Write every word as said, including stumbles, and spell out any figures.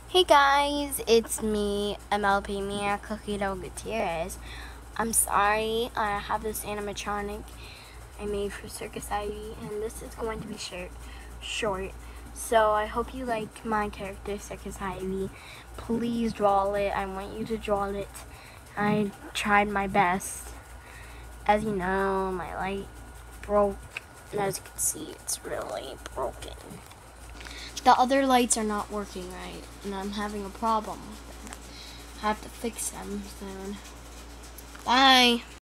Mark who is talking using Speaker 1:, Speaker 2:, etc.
Speaker 1: Hey guys, it's me, M L P Mia Cookie Dough Gutierrez. I'm sorry, I have this animatronic I made for Circus Ivy, and this is going to be short. short. So I hope you like my character, Circus Ivy. Please draw it. I want you to draw it. I tried my best. As you know, my light broke, and as you can see, it's really broken. The other lights are not working right, and I'm having a problem with them. I have to fix them soon. Bye!